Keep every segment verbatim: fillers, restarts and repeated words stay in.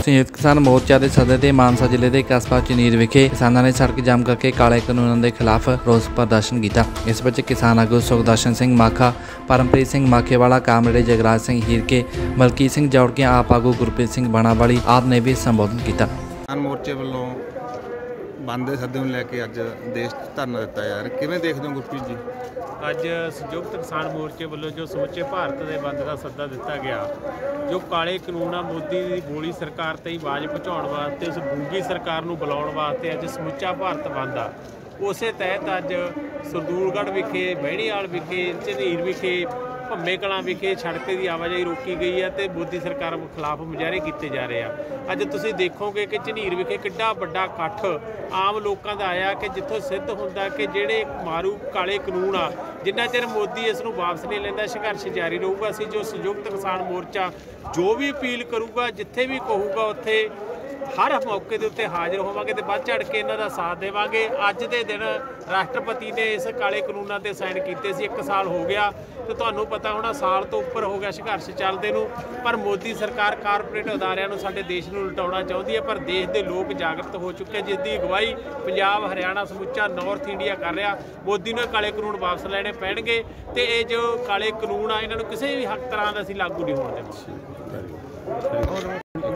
संयुक्त किसान मोर्चा के सदर के मानसा जिले के कस्बा चनीर विखे किसानों ने सड़क जाम करके काले कानूनों के खिलाफ रोस प्रदर्शन किया। इस विच किसान आगू सुखदर्शन सिंह माखा, परमप्रीत सिंह माखेवाला, कामरेडे जगराज सिंह हीरके, मलकीत सिंह जौड़के, आप आगू गुरप्रीत सिंह बनावाली आदि ने भी संबोधन किया। किसान मोर्चे वालों बंद सदे नूं लैके अज देश धरना दिता यार किवें देखदे हो गुरप्रीत जी? अज संयुक्त किसान मोर्चे वालों जो समूचे भारत के बंद का सद्दा दिता गया, जो काले कानून आ मोदी की बोली सरकार ते आवाज़ पहुँचाने वास्ते, उस गूंगी सरकार नूं बुलाउण वास्ते अज समूचा भारत बंद आ। उस तहत अज सरदूलगढ़ विखे, बहणीवाल विखे, झनीर विखे, भम्मे कलां विखे सड़क की आवाजाही रोकी गई है तो मोदी सरकार खिलाफ मुजाहरे किए जा रहे हैं। अज तुसीं देखोगे कि झनीर विखे किड्डा वड्डा इकट्ठ आम लोगों का आया कि जिथों सिद्ध होंदा कि जिहड़े मारू काले कानून आ जिन्ना चिर मोदी इस नूं वापस नहीं लैंदा संघर्ष जारी रहूगा। असीं जो संयुक्त किसान मोर्चा जो भी अपील करूगा, जिथे भी कहूगा उत्थे हर मौके के उत्ते हाजिर होवांगे ते बढ़ चढ़ के इन्हां दा साथ देवांगे। अज दे दिन राष्ट्रपति ने इस काले कानूनां ते साइन कीते सी, एक साल हो गया तो तुहानूं पता होना साल तो उपर हो गया संघर्ष चलदे नूं। पर मोदी सरकार कारपोरेट अदारियां नूं साडे देश नूं लुटाउणा चाहुंदी है, पर देश के लोग जागृत हो चुके, जिसकी अगवाई पंजाब हरियाणा समूचा नॉर्थ इंडिया कर रहा। मोदी नूं काले कानून वापस लैणे पैणगे ते ये जो काले कानून आ इन्हां नूं किसी भी हक तरह दा असीं लागू नहीं होण देवांगे।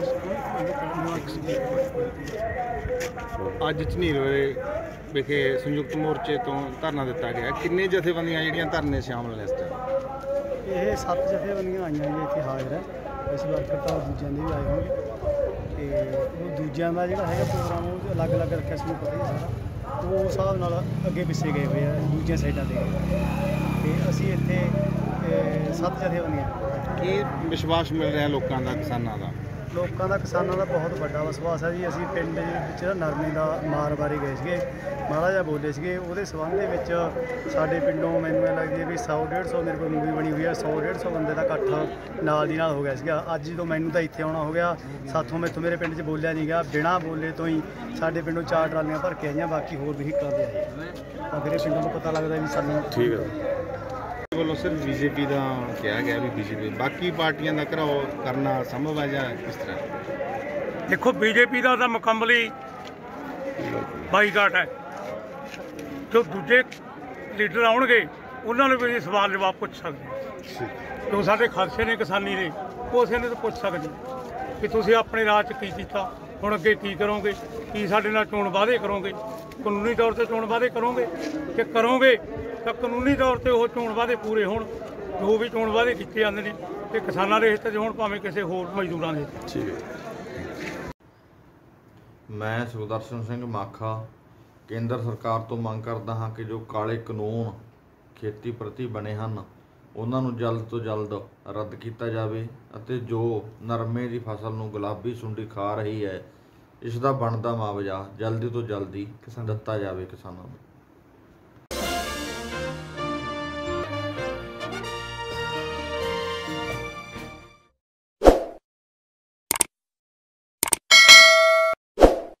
अज झनीर विखे संयुक्त मोर्चे तो धरना दिता गया, किन्ने जथेबंदियां जिहड़ियां धरने शामिल ने इस टाइम? ये सत्त जथेबंदियां आईयां जी इत्थे हाजिर है। इस वर्कर तो दूजियां दे भी आए होंगे तो वो दूजियां दा जिहड़ा हैगा प्रोग्राम वो अलग अलग रखिया सानूं पता ही सारा, तो उस हिसाब नाल अगे पिछे गए हुए हैं दूजियां साइडां ते ते असीं इत्थे सत्त जथेबंदियां। की विश्वास मिल रहा लोगों का किसानों का? लोगों का किसानों का बहुत बड़ा विश्वास है जी। असीं पिंड विच नरमे का मार बारे गए थे, माड़ा जिहा बोले थे, वो संबंध में साडे पिंडों मैनूं ऐ लगदी है भी सौ डेढ़ सौ मेरे को मूवी बनी हुई है, सौ डेढ़ सौ बंदे का इकट्ठ नाल दी नाल हो गया सीगा। अज जो मैनूं तो इत्थे आउणा हो गया, साथों मैथों मेरे पिंड च बोलिया नहीं गया, बिना बोले तो ही साडे पिंडों चार ट्रालियां भर के आईयां, बाकी होर व्हीकल दे आए। अगर पिंडों को पता लगता भी सानूं ठीक है वालों सिर्फ बीजेपी का कहा गया भी बीजेपी बाकी पार्टियां का घराव करना संभव है या किस तरह? देखो बीजेपी का तो मुकम्मली बाईकाट है। जो दूजे लीडर आउणगे उन्होंने भी सवाल जवाब पूछ सकते, जो साडे खर्चे ने किसानी ने उसे ने तो पूछ सकते कि तुसीं अपने राज च की कीता, हुण अगे की करोगे, की साडे नाल चोण वादे करोगे, कानूनी तौर पर चोण वादे करोगे कि करोगे तो कानूनी तौर पर वो चोण वादे पूरे होण, जो भी चोण वादे किए जाते हैं तो किसानों के हित च होण भावें किसी होर मजदूरों के। ठीक है। मैं सुखदर्शन सिंह माखा केंद्र सरकार तो मंग करदा हाँ कि जो काले कानून खेती प्रति बने हैं उन्होंने जल्द तो जल्द रद्द किया जाए अते जो नरमे की फसल नूं गुलाबी सुंडी खा रही है इसका बनता मुआवजा जल्दी तो जल्दी दिता जाए किसानों को।